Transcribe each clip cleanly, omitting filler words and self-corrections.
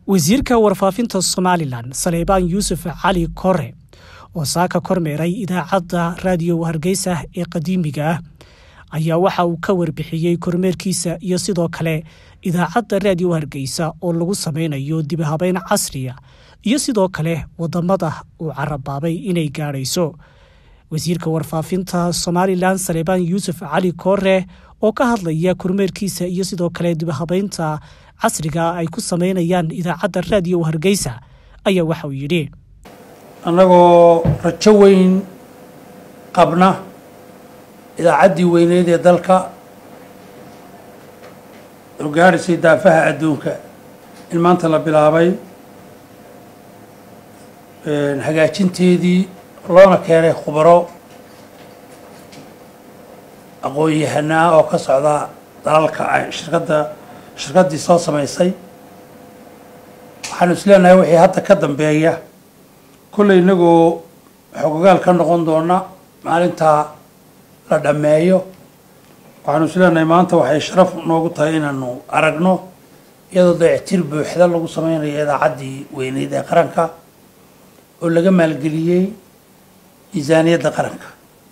wasiirka warfaafinta Somaliland Saleebaan Yuusuf Cali Kore oo saaka kormeeray idaacadda raadiyo Hargeysa ee qadiimiga ah ayaa waxa uu ka warbixiyay kormeerkiisa iyo sidoo kale idaacadda raadiyo Hargeysa oo lagu sameynayo dib u habeyn casri ah iyo sidoo kale wadamada uu carabaabay inay gaarayso. wasiirka warfaafinta Somaliland Saleebaan Yuusuf Cali Kore oo ka hadlaya kormeerkiisa iyo sidoo kale dib u habeynta casriga ay ku sameynayaan idaacadda raadiyo Hargeysa ayaa waxa uu yiri anagoo rajo weyn qabna idaacaddii weyneed ee dalka oo gaarisay daafaha adduunka in maanta la bilaabay hagaajinteedii loona keenay khubaro aqoon-yahanaa oo ka socda dalalka shirkaddii soo samaysay. waxaanu isleenahay wixii hadda ka dambeeya kulley inagoo xogogaal ka noqon doona maalintaa la dhammeeyo. waxaanu isleenahay maanta waxay sharaf noogu tahay inaanu aragno iyadoo dayactir buuxda lagu sameynayo idaacaddii weyneyd ee qaranka oo laga maalgeliyey miisaaniyadda qaranka.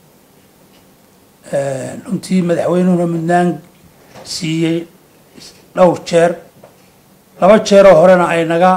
runtii madaxweynuhuna mudnaan siiyey dhowr jeer, 2 jeer oo horena ay naga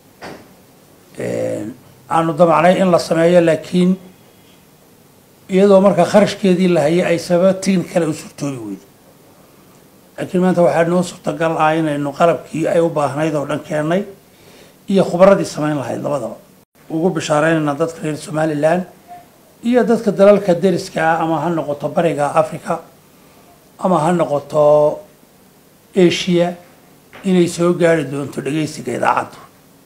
aanu damacnay in la sameeyo, laakiin iyadoo marka kharashkeedii la hayay ay sabab technical u suurtoobi weyday. laakiin maanta waxaa noo suurtagal ah inaynu qalabkii ay u baahnayd oo dhan keennay iyo khubradii samayn lahayd labadaba. ugu bishaareynayna dadka reer Somaliland iyo dadka dalalka deriska ah ama ha noqoto bariga Afrika ama ha noqoto Asia inay soo gaari doonto dhageysiga idaacaddu.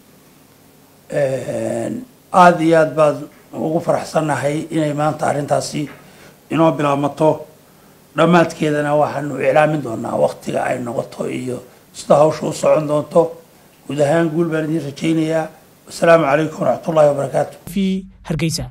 aad iyo aad baad ugu faraxsanahay inay maanta arrintaasi inoo bilaabmato. dhammaadkeedana waxaanu iclaamin doonaa waqtiga ay noqoto iyo sida hawsha u socon doonto. guud ahaan guul baan idin rajaynayaa. والسلام عليكم ورحمة الله وبركاته. في هرقيسة.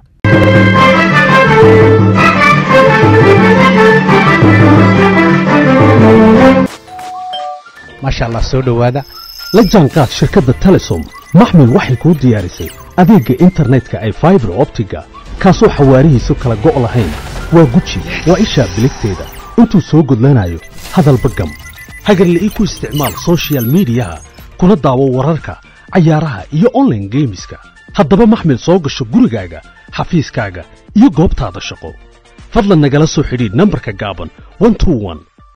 ما شاء الله سود وهذا لجانقات شركة تلسوم محمل وحي كود ديارسي أديك إنترنت كأي فايبر أوبتيكا كاسو حواريه سكلا قوة لهين وقوتشي وإيشا بليكتيدا انتو سوقود لنايو هذا البقم هاقر لإيكو استعمال سوشيال ميديا كنا داو وراركا cayaaraha iyo online gameska haddaba maxmil soo gasho gurigaaga xafiiskaaga iyo goobtaada shaqo fadlan nagala soo xidhiidh nambarka gaaban 121